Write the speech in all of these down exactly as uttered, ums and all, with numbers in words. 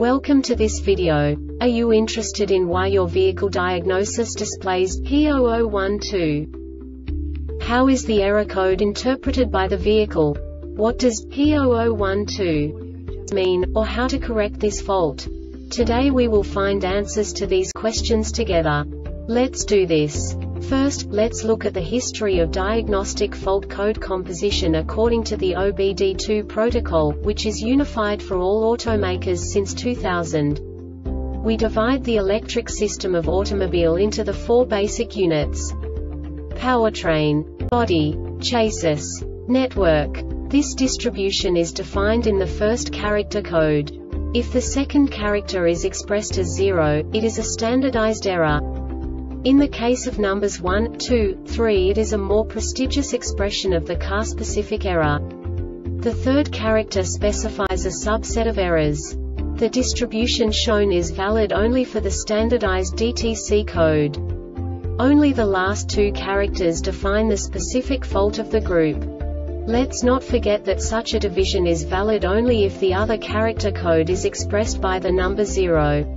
Welcome to this video. Are you interested in why your vehicle diagnosis displays P zero zero one two? How is the error code interpreted by the vehicle? What does P zero zero one two mean, or how to correct this fault? Today we will find answers to these questions together. Let's do this. First, let's look at the history of diagnostic fault code composition according to the O B D two protocol, which is unified for all automakers since two thousand. We divide the electric system of automobile into the four basic units: powertrain, body, chassis, network. This distribution is defined in the first character code. If the second character is expressed as zero, it is a standardized error. In the case of numbers one, two, three, it is a more prestigious expression of the car-specific error. The third character specifies a subset of errors. The distribution shown is valid only for the standardized D T C code. Only the last two characters define the specific fault of the group. Let's not forget that such a division is valid only if the other character code is expressed by the number zero.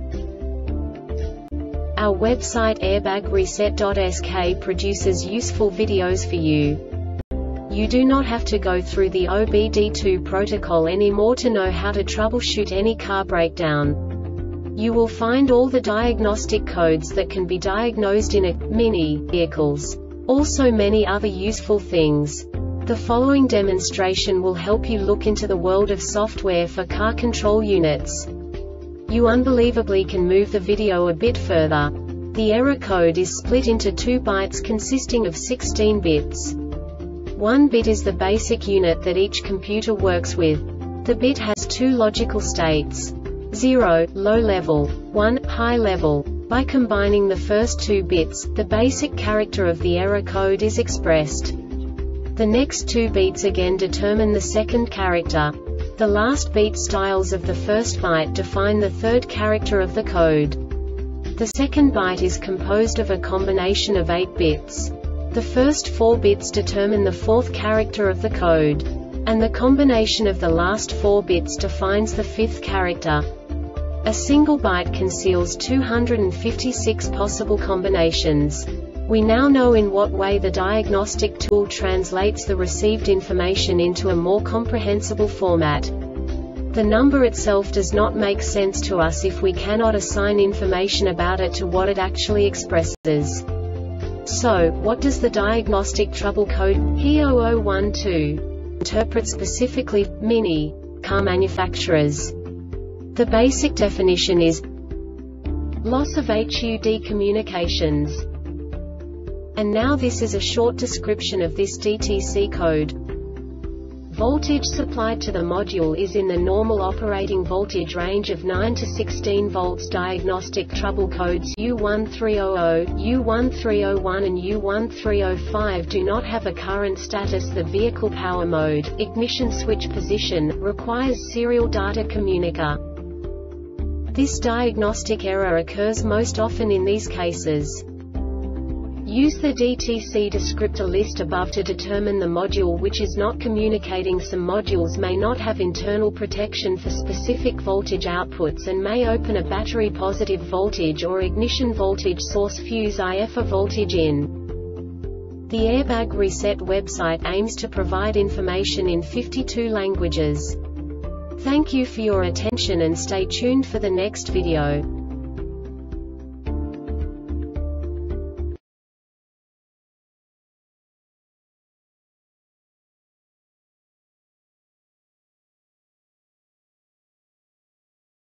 Our website airbag reset dot S K produces useful videos for you. You do not have to go through the O B D two protocol anymore to know how to troubleshoot any car breakdown. You will find all the diagnostic codes that can be diagnosed in a Mini vehicles. Also many other useful things. The following demonstration will help you look into the world of software for car control units. You unbelievably can move the video a bit further. The error code is split into two bytes consisting of sixteen bits. One bit is the basic unit that each computer works with. The bit has two logical states: zero, low level, one, high level. By combining the first two bits, the basic character of the error code is expressed. The next two beats again determine the second character. The last beat styles of the first byte define the third character of the code. The second byte is composed of a combination of eight bits. The first four bits determine the fourth character of the code. And the combination of the last four bits defines the fifth character. A single byte conceals two hundred fifty-six possible combinations. We now know in what way the diagnostic tool translates the received information into a more comprehensible format. The number itself does not make sense to us if we cannot assign information about it to what it actually expresses. So, what does the diagnostic trouble code P zero zero one two interpret specifically for Mini car manufacturers? The basic definition is loss of H U D communications. And now this is a short description of this D T C code. Voltage supplied to the module is in the normal operating voltage range of nine to sixteen volts. Diagnostic trouble codes U one three zero zero, U one three zero one and U one three zero five do not have a current status. The vehicle power mode, ignition switch position, requires serial data communicator. This diagnostic error occurs most often in these cases. Use the D T C descriptor list above to determine the module which is not communicating. Some modules may not have internal protection for specific voltage outputs and may open a battery positive voltage or ignition voltage source fuse I F a voltage in. The Airbag Reset website aims to provide information in fifty-two languages. Thank you for your attention and stay tuned for the next video.